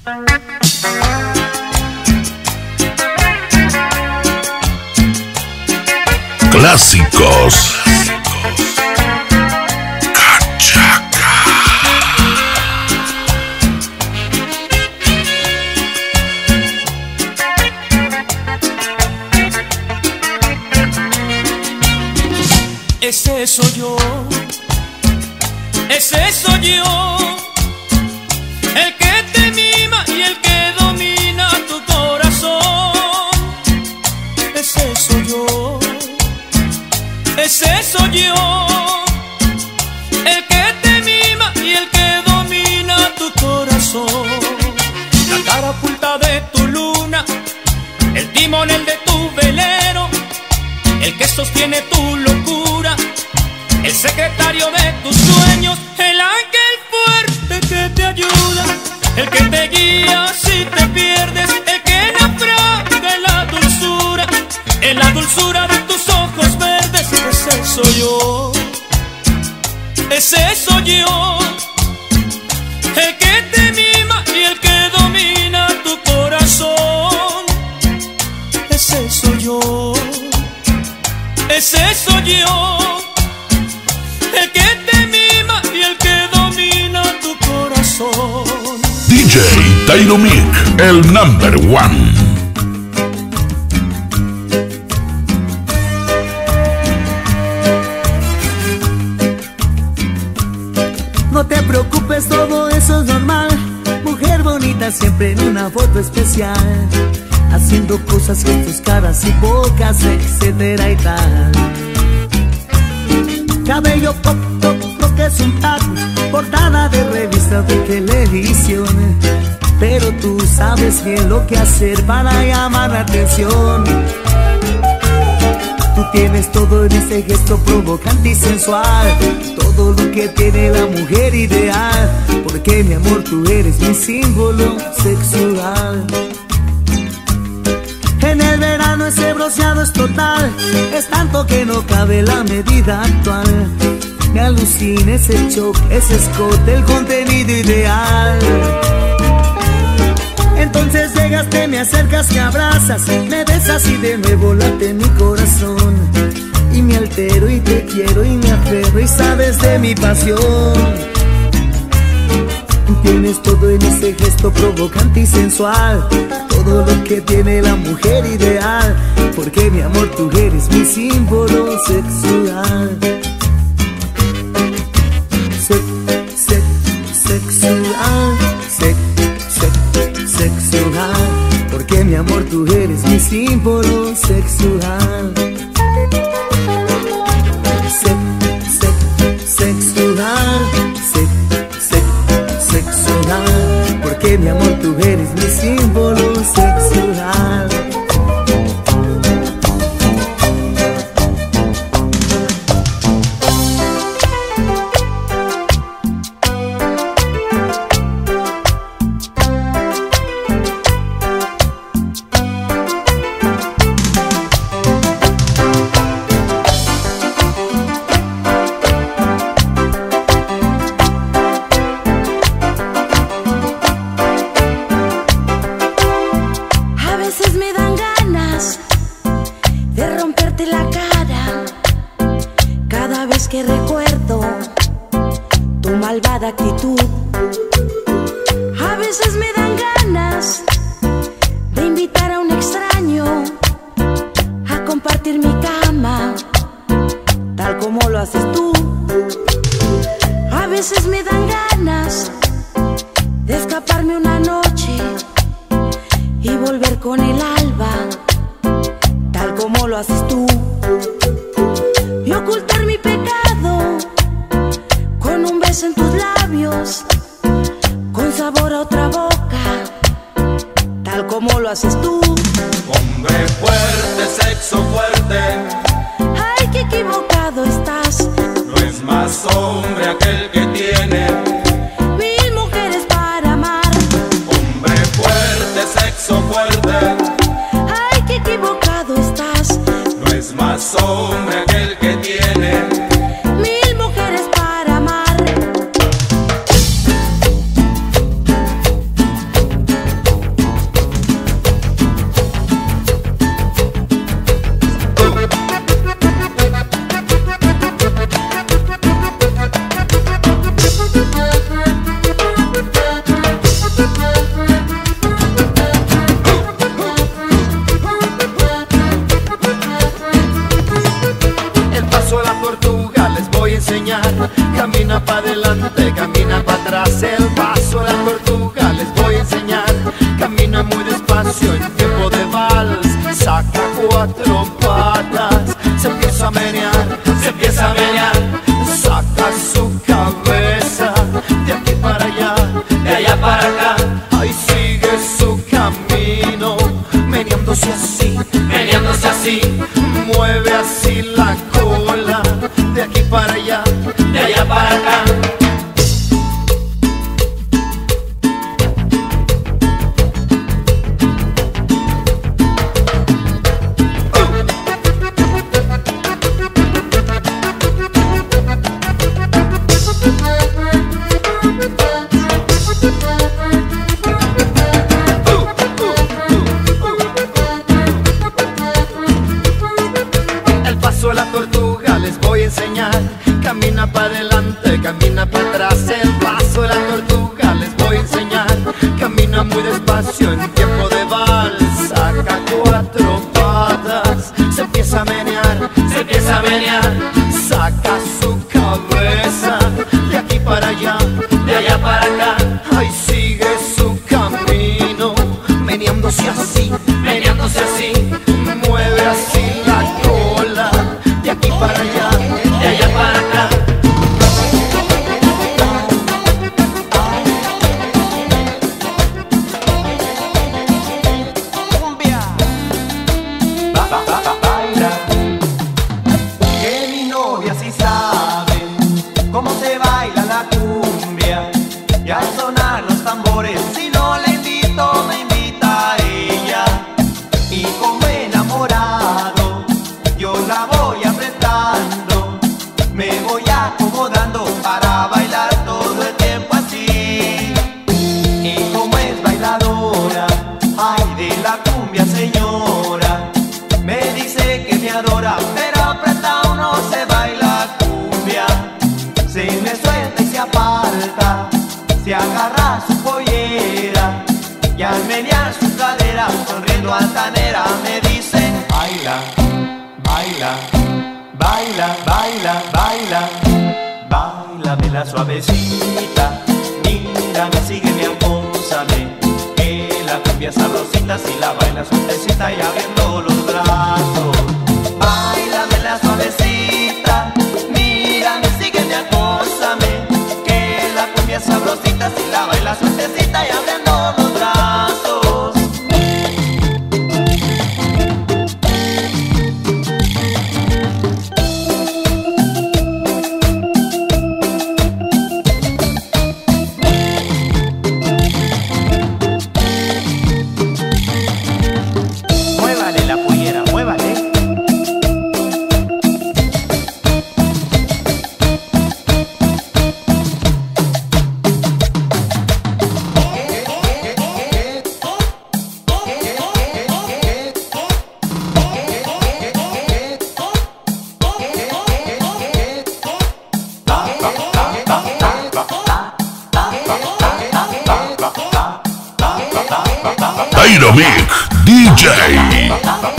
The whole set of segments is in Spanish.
Clásicos. Ese soy yo, ese soy yo, el que te mima y el que domina tu corazón. Ese soy yo, ese soy yo, el que te mima y el que domina tu corazón. La cara oculta de tu luna, el timonel de tu velero, el que sostiene tu locura, el secretario de tus sueños, el ángel fuerte que te ayuda, el que te guía si te pierdes, el que naufraga en la dulzura de tus ojos verdes. Ese soy yo, ese soy yo, el que te mima y el que domina tu corazón. Ese soy yo, ese soy yo, el que te mima y el que domina tu corazón. DJ Dynamic, el number one. No te preocupes, todo eso es normal. Mujer bonita siempre en una foto especial, haciendo cosas con tus caras y bocas, etcétera y tal. Cabello pop, top, lo que es un tag, portada de revista de televisión. Pero tú sabes bien lo que hacer para llamar la atención. Tú tienes todo en ese gesto provocante y sensual, todo lo que tiene la mujer ideal. Porque mi amor, tú eres mi símbolo sexual. En el verano ese bronceado es total, es tanto que no cabe la medida actual. Me alucina ese shock, ese escote, el contenido ideal. Entonces llegas, te me acercas, me abrazas, me besas y de nuevo late mi corazón. Y me altero y te quiero y me aferro y sabes de mi pasión. Tienes todo en ese gesto provocante y sensual, todo lo que tiene la mujer ideal. Porque mi amor, tú eres mi símbolo sexual. Sexual, sexual. Porque mi amor, tú eres mi símbolo sexual. Sexual, sexual. Porque mi amor, tú eres mi símbolo sexual. Que recuerdo tu malvada actitud. A veces me dan ganas de invitar a un extraño a compartir mi cama, tal como lo haces tú. A veces me dan ganas de escaparme una noche y volver con el alba, tal como lo haces tú. Y ocultar mi pecado con un beso en tus labios, con sabor a otra boca, tal como lo haces tú. Hombre fuerte, sexo fuerte. Ay, qué equivocado estás. No es más hombre aquel que tiene 1000 mujeres para amar. Hombre fuerte, sexo fuerte. Ay, qué equivocado estás. No es más hombre aquel que tiene 1000 mujeres para amar. meneándose así, meneándose así, mueve así la cola, de aquí para allá, de allá para acá. Camina para adelante, camina para atrás, el paso de la tortuga les voy a enseñar. Camina muy despacio en tiempo de vals, saca 4 patas, se empieza a menear, se empieza a menear, saca su cabeza, de aquí para allá, de allá para acá. ahí sigue su camino, meneándose así, meneándose así, mueve así la cola, de aquí para allá, de allá para acá. Baila, que mi novia sí sabe cómo se baila la cumbia. Y al sonar los tambores, si no le invito, me invita a ella. Y como enamorado, yo la voy apretando, me voy acomodando para bailar todo el tiempo así. Y como es bailadora, ay de la cumbia señora, me dice que me adora, pero apretado no se baila cumbia. Se me suelta y se aparta, se agarra su pollera, y al menear su cadera, sonriendo altanera, me dice: baila, baila, baila, baila, baila, báilamela suavecita, mírame, sígueme, acósame, que la cumbia sabrosita si la baila suavecita y abriendo los brazos. Báilamela suavecita, mírame, sígueme, acósame, que la cumbia sabrosita si la baila suavecita y abriendo los brazos. Muévale la pollera, muévale. Dynamic DJ.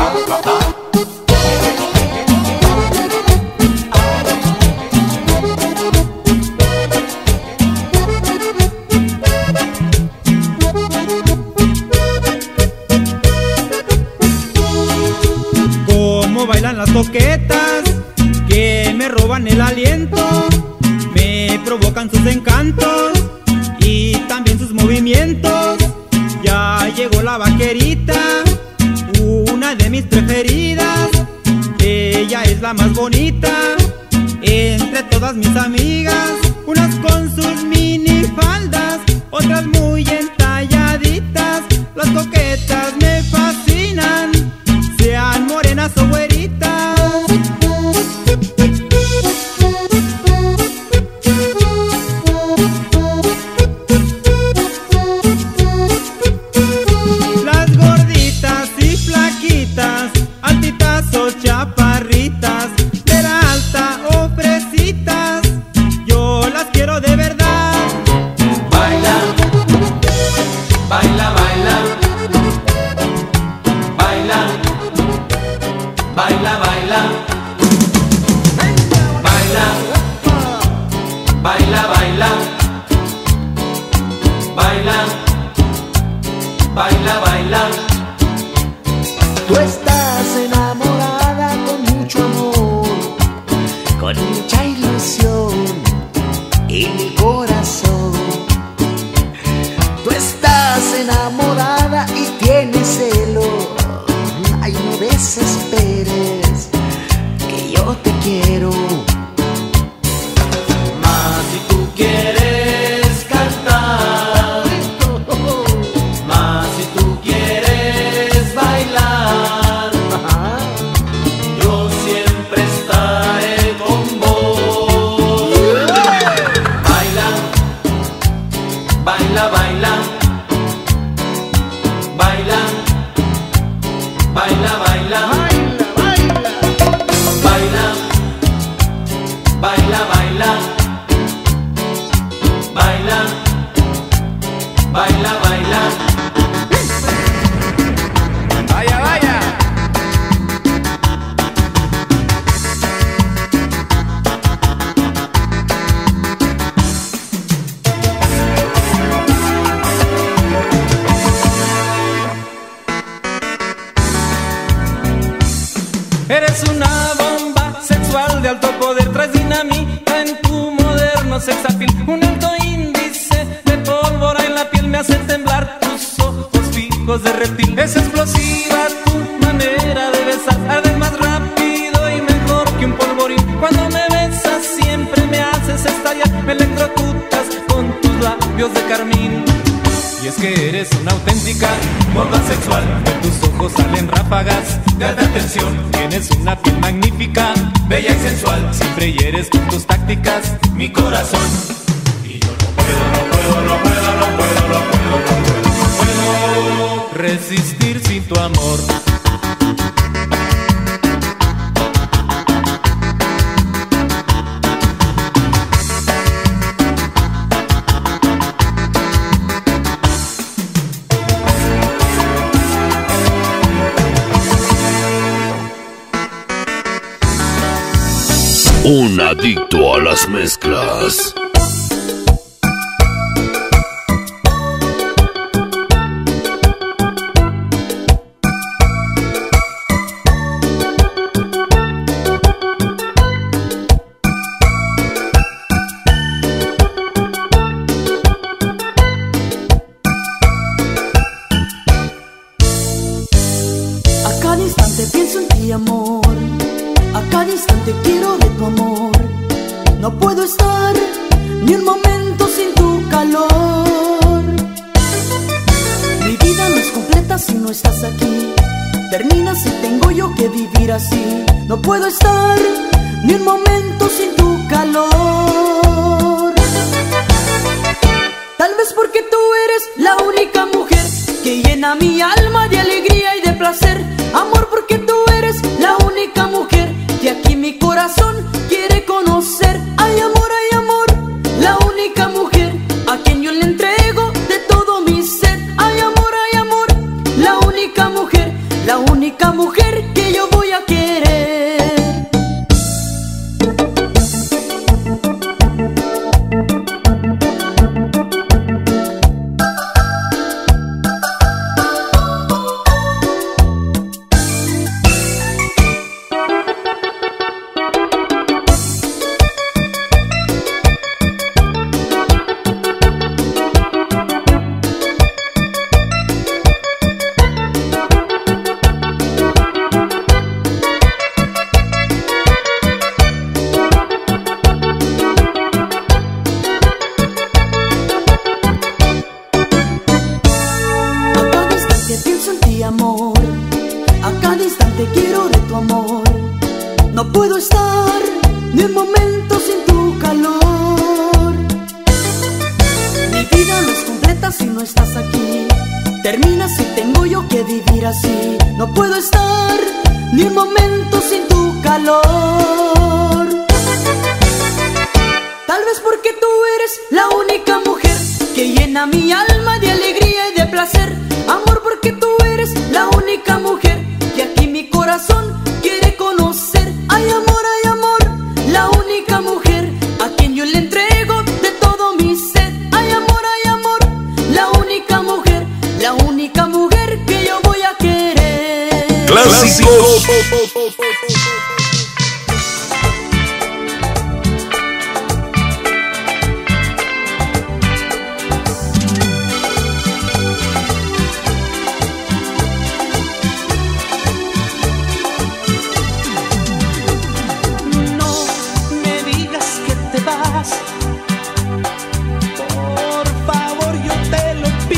Cómo bailan las coquetas que me roban el aliento, me provocan sus encantos y también sus movimientos. Ya llegó la vaquerita, una de mis preferidas. Ella es la más bonita entre todas mis amigas. Unas con sus minifaldas, otras muy entalladitas. Las coquetas me fascinan, sean morenas o güeritas. Las gorditas y flaquitas, altitas o chaparritas, de la alta o fresitas, yo las quiero de verdad. Baila, baila, baila, baila, baila, baila, baila, baila, baila, baila, baila, baila. Tú estás enamorada con mucho amor, con mucha ilusión en mi corazón. Tú estás enamorada y tienes celo baila, baila, baila, baila, baila, baila, baila, baila, baila, baila. Vaya, vaya. Eres una bomba sexual de alto poder, traes dinamita en tu moderno sex appeal. Un alto índice de pólvora en la piel me hace temblar tus ojos fijos de reptil. Es explosiva tu manera de besar, ardes más rápido y mejor que un polvorín. Cuando me besas siempre me haces estallar, me electrocutas con tus labios de carmín. Y es que eres una auténtica bomba sexual, de tus ojos salen ráfagas de alta tensión. Tienes una piel magnífica, bella y sensual, siempre hieres con tus tácticas mi corazón. Y yo no puedo resistir sin tu amor. Un adicto a las mezclas. A cada instante pienso en ti, amor. A cada instante quiero de tu amor. No puedo estar ni un momento sin tu calor. Mi vida no es completa si no estás aquí. Termina si tengo yo que vivir así. No puedo estar ni un momento sin tu calor. Tal vez porque tú eres la única mujer que llena mi alma de alegría y de placer. Amor, porque tú eres la única mujer que aquí mi corazón quiere conocer. Ay amor, la única mujer a quien yo le entrego de todo mi ser. Ay amor, la única mujer que yo voy a querer. No puedo estar ni un momento sin tu calor. Mi vida no es completa si no estás aquí. Termina si tengo yo que vivir así. No puedo estar ni un momento sin tu calor. Tal vez porque tú eres la única mujer que llena mi alma de alegría y de placer. Amor, porque tú eres la única mujer que aquí mi corazón quiere conocer. Ay amor, la única mujer a quien yo le entrego de todo mi ser. Ay amor, la única mujer que yo voy a querer. Clásicos.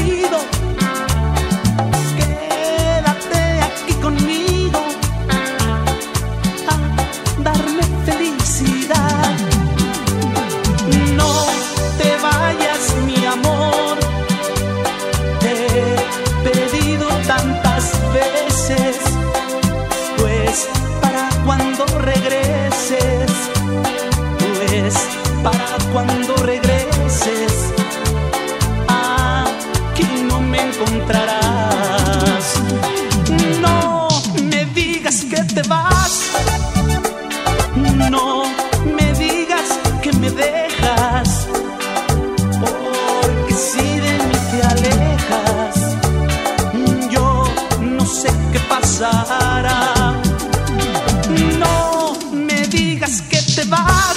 Quédate aquí conmigo. veces, pues para cuando regreses, pues para cuando regreses, aquí no me encontrarás. No me digas que te vas, no me digas que me dejas, porque si de mí te alejas, yo no sé qué pasará. No me digas que te vas,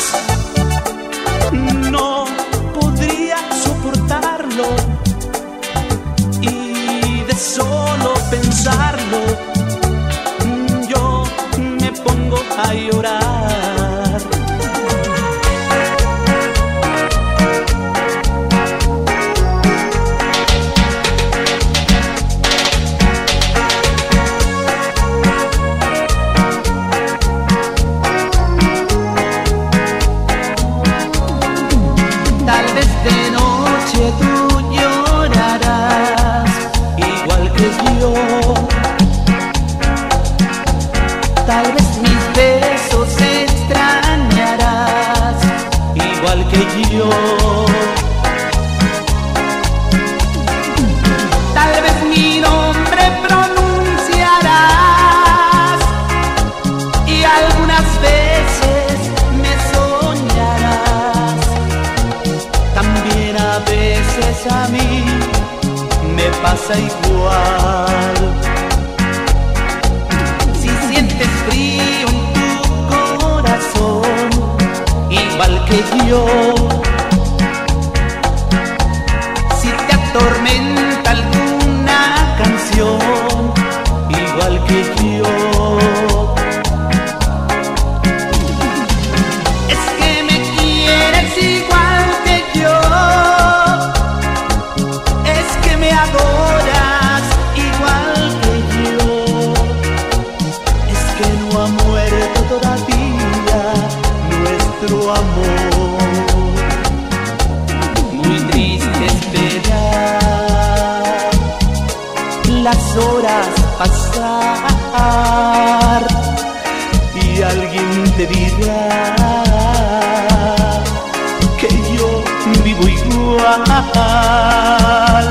no podría soportarlo, y de solo pensarlo yo me pongo a llorar. Tal vez mis besos extrañarás, igual que yo. Tal vez mi nombre pronunciarás y algunas veces me soñarás. También a veces a mí me pasa igual. Sientes frío en tu corazón, igual que yo. Si te atormenta alguna canción, igual que yo. Es que me quieres igual que yo, es que me adoras igual que yo. No ha muerto todavía nuestro amor. Muy triste esperar las horas pasar y alguien te dirá que yo vivo igual.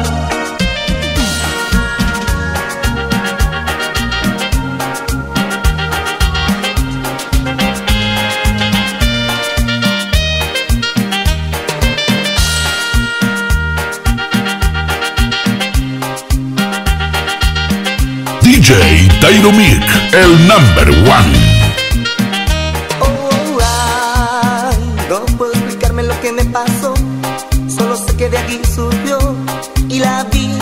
DJ Dynamic, el number one. No puedo explicarme lo que me pasó, solo sé que de aquí subió y la vi,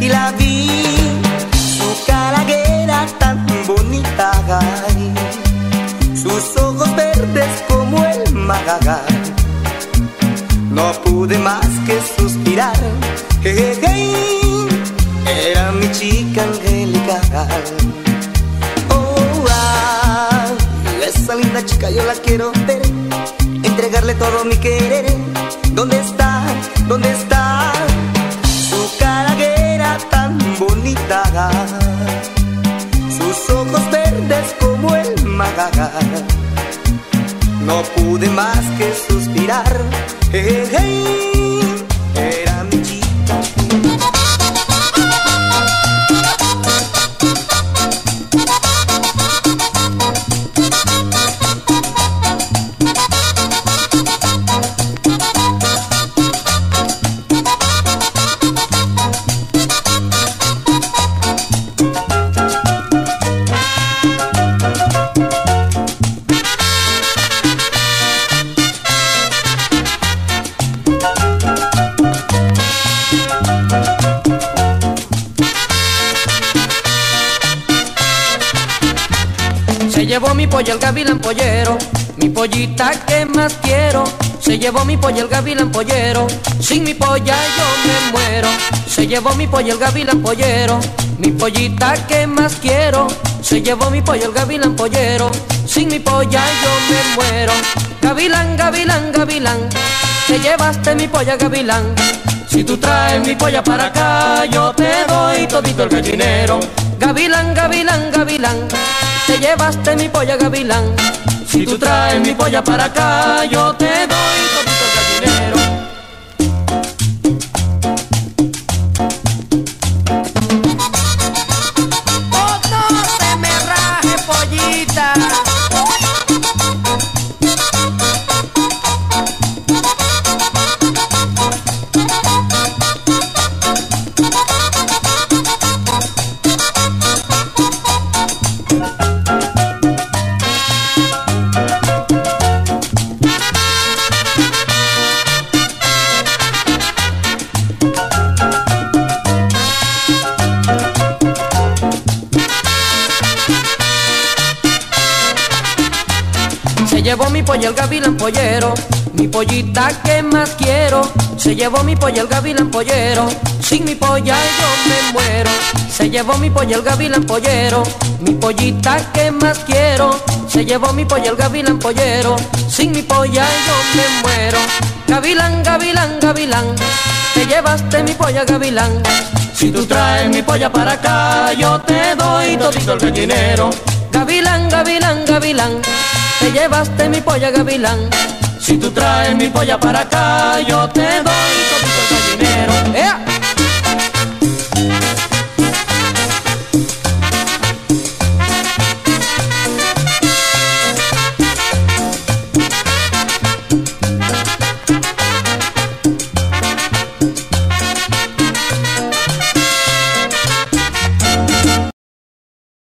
su cara que era tan bonita, ay, sus ojos verdes como el mar. No pude más que suspirar, era mi chica angelical. Esa linda chica yo la quiero ver, entregarle todo mi querer. ¿Dónde está? ¿Dónde está? Su cara que era tan bonita, sus ojos verdes como el mar. No pude más que suspirar, era mi chica. Se llevó mi pollo el gavilán pollero, mi pollita que más quiero. Se llevó mi pollo el gavilán pollero, sin mi polla yo me muero. Se llevó mi pollo el gavilán pollero, mi pollita que más quiero. Se llevó mi pollo el gavilán pollero, sin mi polla yo me muero. Gavilán, gavilán, gavilán, te llevaste mi polla gavilán. Si tú traes mi polla para acá, yo te doy todito el gallinero. Gavilán, gavilán, gavilán, te llevaste mi polla, gavilán. Si tú traes mi polla para acá, yo te doy todito el gallinero. Oh, no se me raje, pollita. Se llevó mi polla el gavilán pollero, mi pollita que más quiero. Se llevó mi polla el gavilán pollero, sin mi polla yo me muero. Se llevó mi polla el gavilán pollero, mi pollita que más quiero. Se llevó mi polla el gavilán pollero, sin mi polla yo me muero. Gavilán, gavilán, gavilán, te llevaste mi polla, gavilán. Si tú traes mi polla para acá, yo te doy todito el gallinero. Gavilán, gavilán, gavilán, te llevaste mi polla, gavilán. Si tú traes mi polla para acá, yo te doy todito el gallinero. ¡Ea!